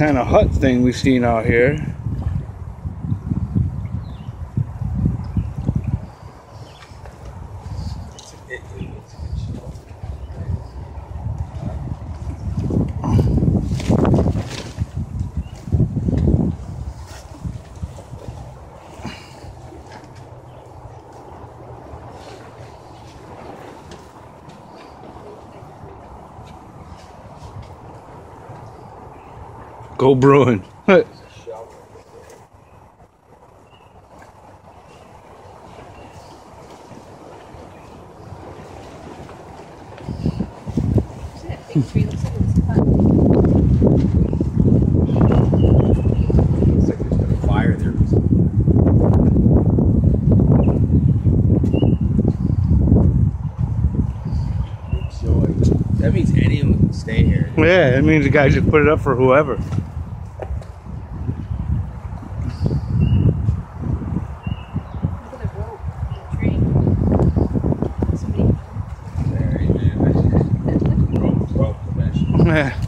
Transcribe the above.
kind of hut thing we've seen out here. Go Bruin. That means anyone can stay here. Yeah, that means the guy just put it up for whoever. Yeah.